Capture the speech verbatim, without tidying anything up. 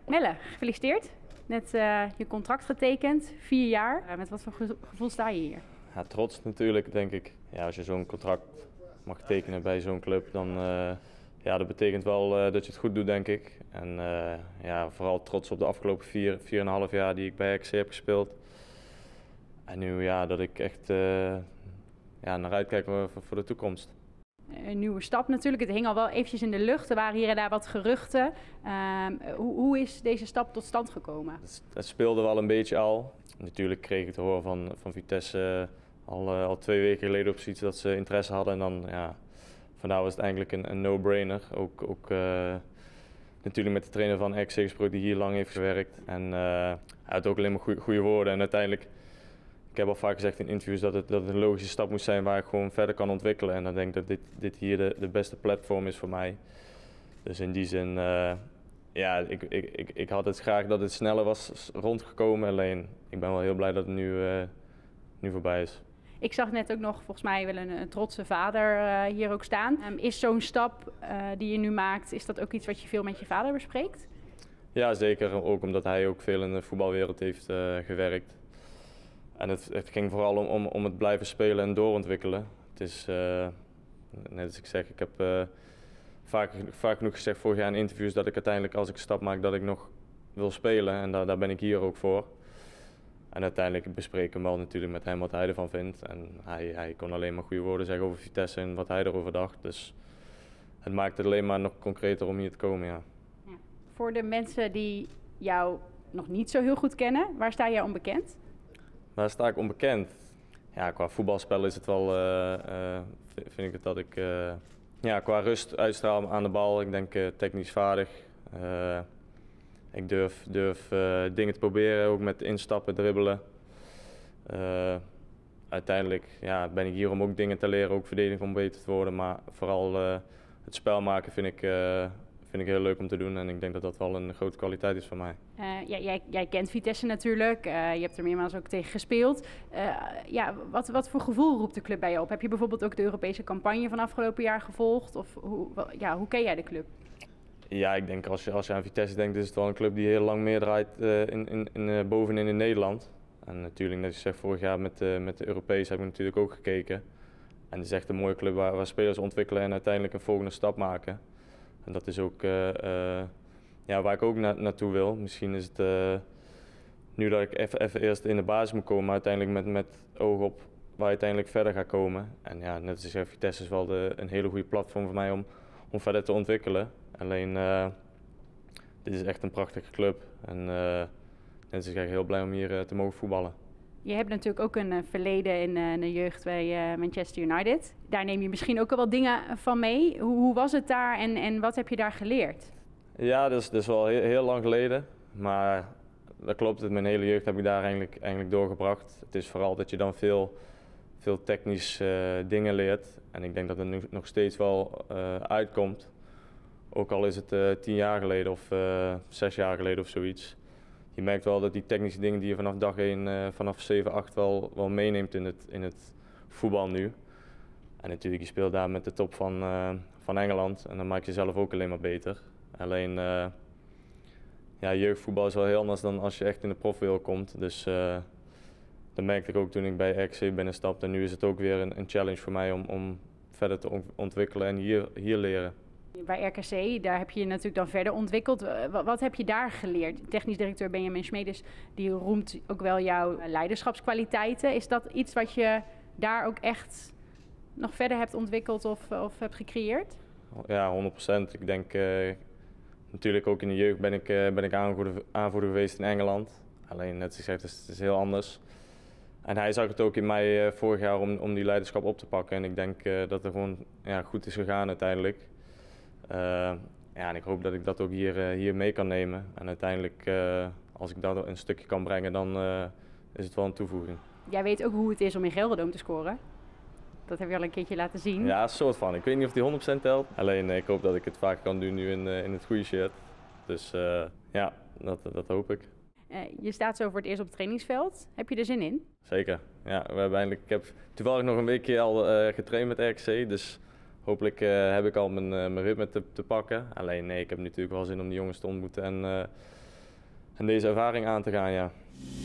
Melle, gefeliciteerd. Net uh, je contract getekend, vier jaar. Uh, met wat voor ge gevoel sta je hier? Ja, trots natuurlijk, denk ik. Ja, als je zo'n contract mag tekenen bij zo'n club, dan uh, ja, dat betekent wel uh, dat je het goed doet, denk ik. En uh, ja, vooral trots op de afgelopen vier, vier en een half jaar die ik bij R K C heb gespeeld. En nu ja, dat ik echt uh, ja, naar uitkijk voor, voor de toekomst. Een nieuwe stap natuurlijk. Het hing al wel eventjes in de lucht. Er waren hier en daar wat geruchten. Uh, hoe, hoe is deze stap tot stand gekomen? Het, het speelde wel een beetje al. Natuurlijk kreeg ik te horen van, van Vitesse uh, al, uh, al twee weken geleden op zoiets dat ze interesse hadden. En dan, ja, vandaar was het eigenlijk een, een no-brainer. Ook, ook uh, natuurlijk met de trainer van R K C gesproken die hier lang heeft gewerkt. En uh, hij had ook alleen maar goede woorden. En uiteindelijk, ik heb al vaak gezegd in interviews dat het, dat het een logische stap moest zijn waar ik gewoon verder kan ontwikkelen. En dan denk ik dat dit, dit hier de, de beste platform is voor mij. Dus in die zin, uh, ja, ik, ik, ik, ik had het graag dat het sneller was rondgekomen. Alleen, ik ben wel heel blij dat het nu, uh, nu voorbij is. Ik zag net ook nog volgens mij wel een, een trotse vader uh, hier ook staan. Um, is zo'n stap uh, die je nu maakt, is dat ook iets wat je veel met je vader bespreekt? Ja, zeker. Ook omdat hij ook veel in de voetbalwereld heeft uh, gewerkt. En het, het ging vooral om, om, om het blijven spelen en doorontwikkelen. Het is, uh, net als ik zeg, ik heb uh, vaak, vaak genoeg gezegd vorig jaar in interviews dat ik uiteindelijk als ik een stap maak dat ik nog wil spelen. En daar, daar ben ik hier ook voor. En uiteindelijk bespreek ik hem wel natuurlijk met hem wat hij ervan vindt. En hij, hij kon alleen maar goede woorden zeggen over Vitesse en wat hij erover dacht. Dus het maakt het alleen maar nog concreter om hier te komen, ja. Ja. Voor de mensen die jou nog niet zo heel goed kennen, waar sta jij onbekend? Waar sta ik onbekend? Ja, qua voetbalspel is het wel, uh, uh, vind ik het dat ik uh, ja, qua rust uitstraal aan de bal. Ik denk uh, technisch vaardig. Uh, ik durf, durf uh, dingen te proberen, ook met instappen, dribbelen. Uh, uiteindelijk ja, ben ik hier om ook dingen te leren, ook verdedigen om beter te worden. Maar vooral uh, het spel maken vind ik, uh, vind ik heel leuk om te doen en ik denk dat dat wel een grote kwaliteit is van mij. Uh, ja, jij, jij kent Vitesse natuurlijk, uh, je hebt er meermaals ook tegen gespeeld. Uh, ja, wat, wat voor gevoel roept de club bij je op? Heb je bijvoorbeeld ook de Europese campagne van afgelopen jaar gevolgd? Of hoe, ja, hoe ken jij de club? Ja, ik denk als je, als je aan Vitesse denkt, is het wel een club die heel lang meedraait uh, in, in, in, uh, bovenin in Nederland. En natuurlijk, net als je zegt, vorig jaar met, uh, met de Europees heb ik natuurlijk ook gekeken. En het is echt een mooie club waar, waar spelers ontwikkelen en uiteindelijk een volgende stap maken. En dat is ook uh, uh, ja, waar ik ook na, naartoe wil. Misschien is het uh, nu dat ik even, even eerst in de basis moet komen, maar uiteindelijk met, met oog op waar je uiteindelijk verder gaat komen. En ja, net als je zegt, Vitesse is wel de, een hele goede platform voor mij om, om verder te ontwikkelen. Alleen, uh, dit is echt een prachtige club en uh, net als ik ben heel blij om hier uh, te mogen voetballen. Je hebt natuurlijk ook een uh, verleden in uh, de jeugd bij uh, Manchester United. Daar neem je misschien ook al wat dingen van mee. Hoe, hoe was het daar en, en wat heb je daar geleerd? Ja, dat is, dat is wel heel, heel lang geleden, maar dat klopt. Mijn hele jeugd heb ik daar eigenlijk, eigenlijk doorgebracht. Het is vooral dat je dan veel, veel technisch uh, dingen leert en ik denk dat het nu nog steeds wel uh, uitkomt. Ook al is het uh, tien jaar geleden of uh, zes jaar geleden of zoiets. Je merkt wel dat die technische dingen die je vanaf dag één, uh, vanaf zeven, acht wel, wel meeneemt in het, in het voetbal nu. En natuurlijk, je speelt daar met de top van, uh, van Engeland en dan maak je jezelf ook alleen maar beter. Alleen, uh, ja, jeugdvoetbal is wel heel anders dan als je echt in de profwereld komt. Dus uh, dat merkte ik ook toen ik bij R K C binnenstapte. En nu is het ook weer een, een challenge voor mij om, om verder te ontwikkelen en hier, hier leren. Bij R K C, daar heb je je natuurlijk dan verder ontwikkeld. Wat, wat heb je daar geleerd? Technisch directeur Benjamin Smedes, die roemt ook wel jouw leiderschapskwaliteiten. Is dat iets wat je daar ook echt nog verder hebt ontwikkeld of, of hebt gecreëerd? Ja, honderd procent. Ik denk, uh, natuurlijk ook in de jeugd ben ik, uh, ben ik aanvoerder, aanvoerder geweest in Engeland. Alleen, net zoals gezegd, het is, het is heel anders. En hij zag het ook in mij uh, vorig jaar om, om die leiderschap op te pakken. En ik denk uh, dat het gewoon ja, goed is gegaan uiteindelijk. Uh, ja, en ik hoop dat ik dat ook hier, uh, hier mee kan nemen. En uiteindelijk, uh, als ik dat een stukje kan brengen, dan uh, is het wel een toevoeging. Jij weet ook hoe het is om in Gelderdoom te scoren. Dat heb je al een keertje laten zien. Ja, een soort van. Ik weet niet of die honderd procent telt. Alleen uh, ik hoop dat ik het vaker kan doen nu in, uh, in het goede shirt. Dus uh, ja, dat, dat hoop ik. Uh, je staat zo voor het eerst op het trainingsveld. Heb je er zin in? Zeker. Ja, we hebben eindelijk, ik heb toevallig nog een weekje al uh, getraind met R K C. Dus hopelijk uh, heb ik al mijn, uh, mijn ritme te, te pakken. Alleen nee, ik heb natuurlijk wel zin om die jongens te ontmoeten en uh, en deze ervaring aan te gaan, ja.